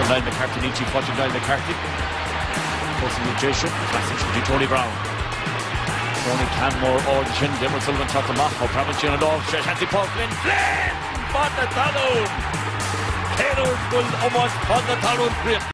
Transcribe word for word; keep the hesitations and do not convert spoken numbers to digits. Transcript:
Niall McCarthy, Nietzsche, watching Niall McCarthy. Posting with Jason, classic to Tony Brown. Tony Canmore, Origin, Demon Sullivan, Tottenham, O'Pravinchin and all, Shanty Paul Flynn, Flynn! Bot the talon! Taylor will almost bot the talon.